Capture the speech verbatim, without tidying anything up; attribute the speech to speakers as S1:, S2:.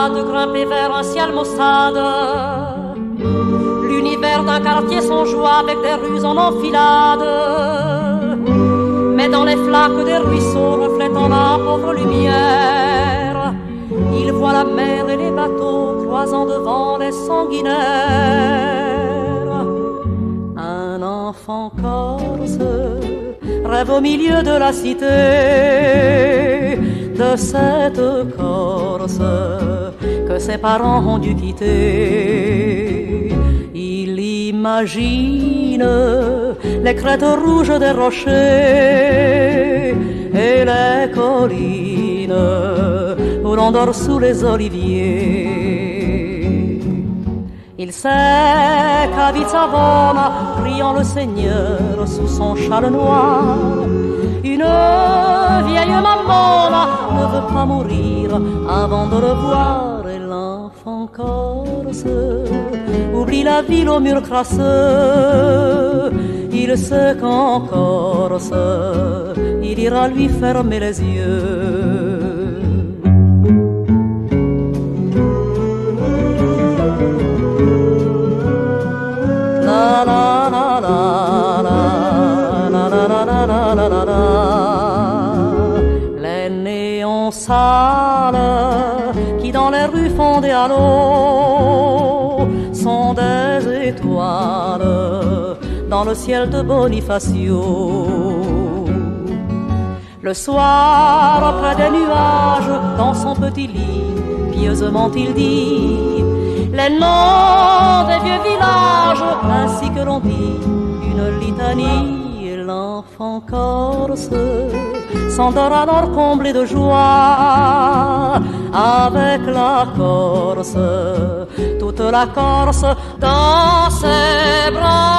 S1: hâte grimper vers un ciel maussade. L'univers d'un quartier sans joie avec des rues en enfilade. Mais dans les flaques des ruisseaux reflétant la pauvre lumière, il voit la mer et les bateaux croisant devant les sanguinaires. Un enfant corse rêve au milieu de la cité, de cette Corse que ses parents ont dû quitter. Il imagine les crêtes rouges des rochers et les collines où l'on dort sous les oliviers. Il sait qu'à Vitsavona, priant le Seigneur sous son châle noir, une vieille mamona ne veut pas mourir avant de le voir. Et l'enfant corse oublie la ville aux murs crasseux. Il sait qu'en Corse, il ira lui fermer les yeux. La la la la la la la la la la la la. Les néons sales qui dans les rues font des halos sont des étoiles dans le ciel de Bonifacio. Le soir, près des nuages, dans son petit lit, pieusement il dit les noms des vieux villages, ainsi que l'on dit une litanie. Et l'enfant corse s'endort alors comblé de joie, avec la Corse, toute la Corse dans ses bras.